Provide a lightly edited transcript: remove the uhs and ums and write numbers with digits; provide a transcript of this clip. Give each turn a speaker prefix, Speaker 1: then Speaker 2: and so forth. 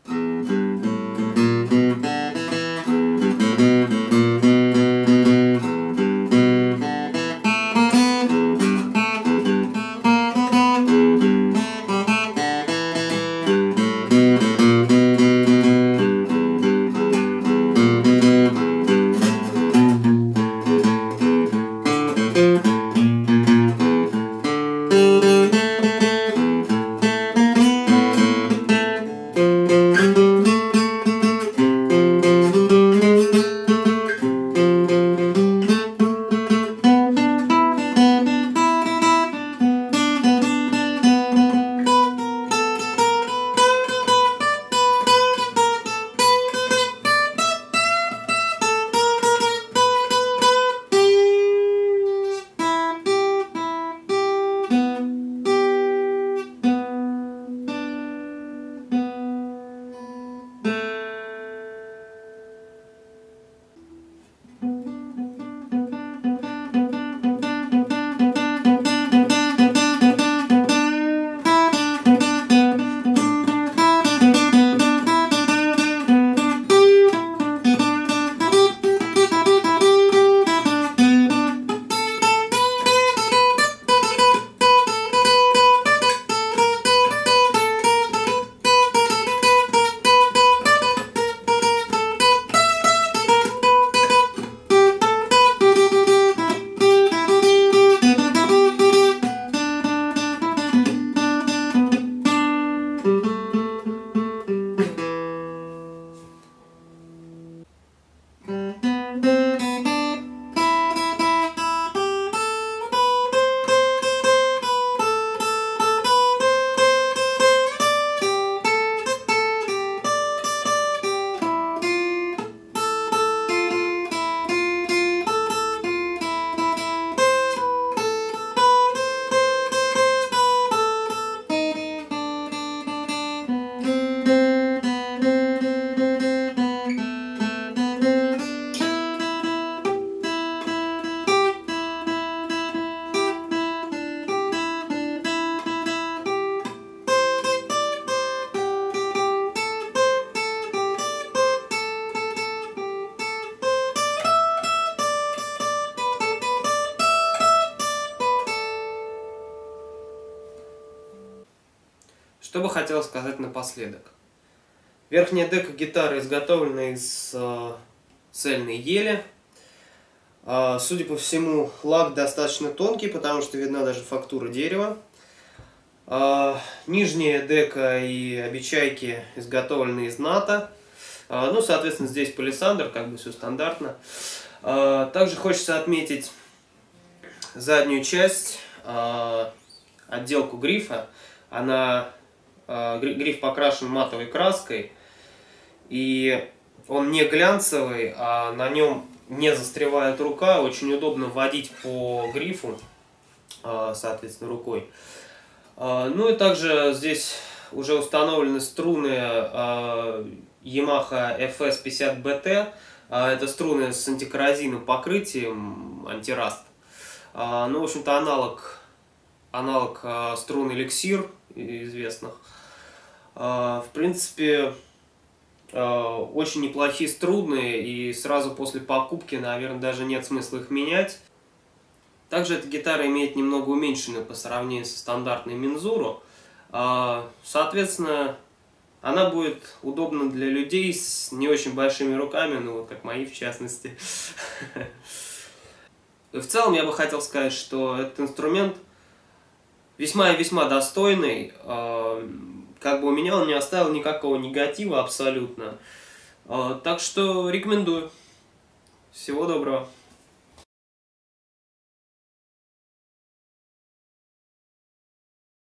Speaker 1: Что бы хотел сказать напоследок. Верхняя дека гитары изготовлена из цельной ели. Судя по всему, лак достаточно тонкий, потому что видна даже фактура дерева. Нижняя дека и обечайки изготовлены из ната. Ну, соответственно, здесь палисандр, как бы все стандартно. Также хочется отметить заднюю часть, отделку грифа. Гриф покрашен матовой краской, и он не глянцевый, а на нем не застревает рука. Очень удобно водить по грифу, соответственно, рукой. Ну и также здесь уже установлены струны Yamaha FS50BT. Это струны с антикоррозийным покрытием, антираст. Ну, в общем-то, аналог струн эликсир известных. В принципе, очень неплохие струны, и сразу после покупки, наверное, даже нет смысла их менять. Также эта гитара имеет немного уменьшенную по сравнению со стандартной мензуру. Соответственно, она будет удобна для людей с не очень большими руками, ну вот как мои в частности. В целом я бы хотел сказать, что этот инструмент весьма и весьма достойный. Как бы у меня он не оставил никакого негатива абсолютно. Так что рекомендую. Всего доброго.